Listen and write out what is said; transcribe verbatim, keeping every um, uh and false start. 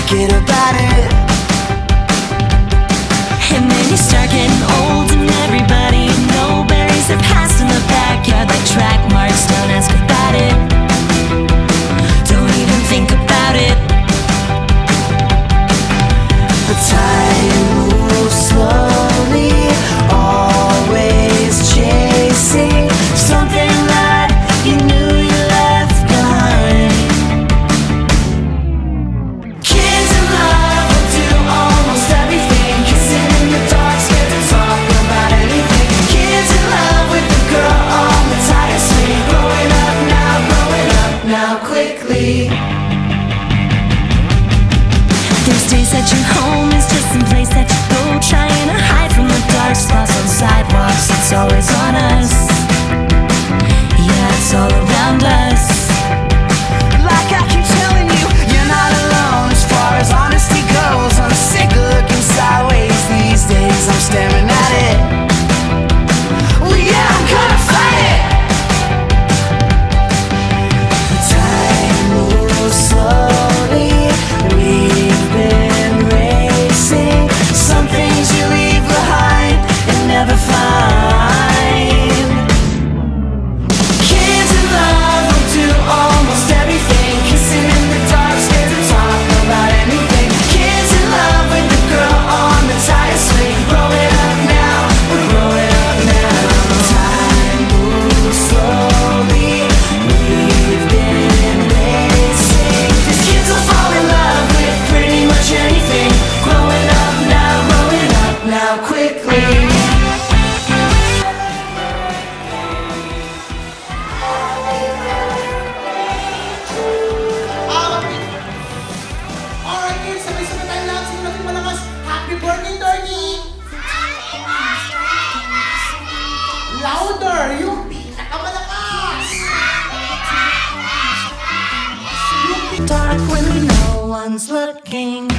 forget about it. And then you start getting old and everybody you know buries their past in the backyard like track marks. Don't ask about it, don't even think about it. But time moves slowly, always chasing something that you knew you left behind. Kids in love will do almost everything, kissing in the dark, scared to talk about anything. Kids in love with the girl on the tire swing, growing up now, growing up now quickly. There's days that your home is just some place that you go, trying to hide from the dark spots on sidewalks. It's always on us, yeah, it's all around us. Like I keep telling you, you're not alone as far as honesty goes. I'm sick of looking sideways these days, I'm staring at it. Well, yeah, I'm gonna fight it. Time moves slowly, we've been racing. Some things you leave behind and never find. Kids in love will do almost everything, kissing in the dark, scared to talk about anything. Kids in love with the girl on the tire swing, growing up now, we're growing up now. Time moves slowly, we've been racing. These kids will fall in love with pretty much anything. Growing up now, growing up now quickly. Alright kids, sabay-sabay tayo lang. Sino natin malakas? Happy birthday, Thirdy! Louder! Yung pinakamalakas! Yung Dark when no one's looking,